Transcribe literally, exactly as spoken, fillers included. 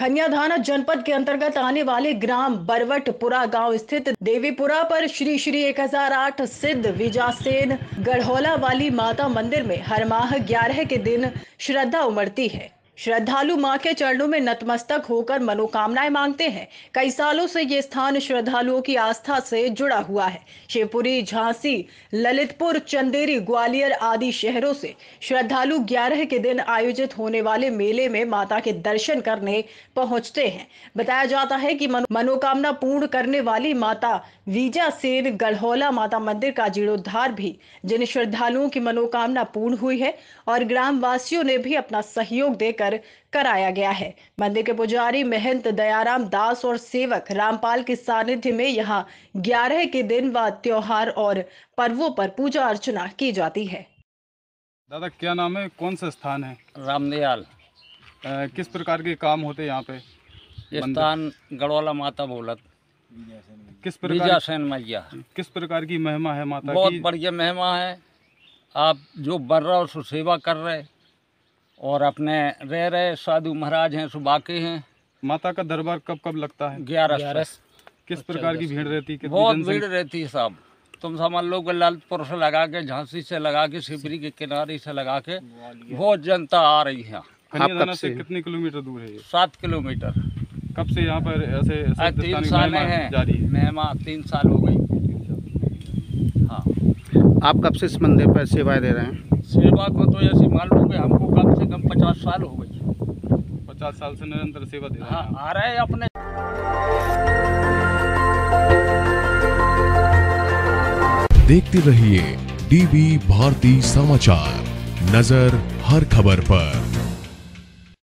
खनियाधाना जनपद के अंतर्गत आने वाले ग्राम बरवटपुरा गांव स्थित देवीपुरा पर श्री श्री एक हज़ार आठ सिद्ध विजासेन गढ़ोला वाली माता मंदिर में हर माह ग्यारह के दिन श्रद्धा उमड़ती है। श्रद्धालु मां के चरणों में नतमस्तक होकर मनोकामनाएं मांगते हैं। कई सालों से ये स्थान श्रद्धालुओं की आस्था से जुड़ा हुआ है। शिवपुरी, झांसी, ललितपुर, चंदेरी, ग्वालियर आदि शहरों से श्रद्धालु ग्यारह के दिन आयोजित होने वाले मेले में माता के दर्शन करने पहुंचते हैं। बताया जाता है कि मनोकामना पूर्ण करने वाली माता विजासेन गढ़ोला माता मंदिर का जीर्णोद्धार भी जिन श्रद्धालुओं की मनोकामना पूर्ण हुई है और ग्राम वासियों ने भी अपना सहयोग देकर कराया गया है। मंदिर के पुजारी महंत दयाराम दास और सेवक रामपाल के सानिध्य में यहां ग्यारह के दिन व त्योहार और पर्वों पर पूजा अर्चना की जाती है। दादा क्या नाम है, कौन सा स्थान है? रामदयाल। किस प्रकार के काम होते हैं यहाँ पे? ये स्थान गढ़ोला माता बोलत किस प्रकार विजासेन मैया किस प्रकार की महिमा है माता बहुत की? बढ़िया महिमा है। आप जो बर रहे हो सो सेवा कर रहे और अपने रह रहे साधु महाराज हैं, सो बाकी हैं। माता का दरबार कब कब लगता है? ग्यारह। किस प्रकार की भीड़ रहती है? बहुत भीड़ रहती है साहब। तुम समझ लो कि ललितपुर से लगा के, झांसी से लगा के, शिवपुरी के किनारे से लगा के बहुत जनता आ रही है। खनियाधाना से कितने किलोमीटर दूर है? सात किलोमीटर। कब से यहाँ पर ऐसे, ऐसे तीन साल हैं जारी है? महिमा तीन साल हो गई। हाँ। आप कब से इस मंदिर पर सेवाएं दे रहे हैं? सेवा को तो ऐसी मान लो कि हमको कम से कम पचास साल हो गई। पचास साल से निरंतर सेवा दे रहे हैं। हाँ, आ रहे हैं अपने। देखते रहिए डीवी भारती समाचार, नजर हर खबर पर।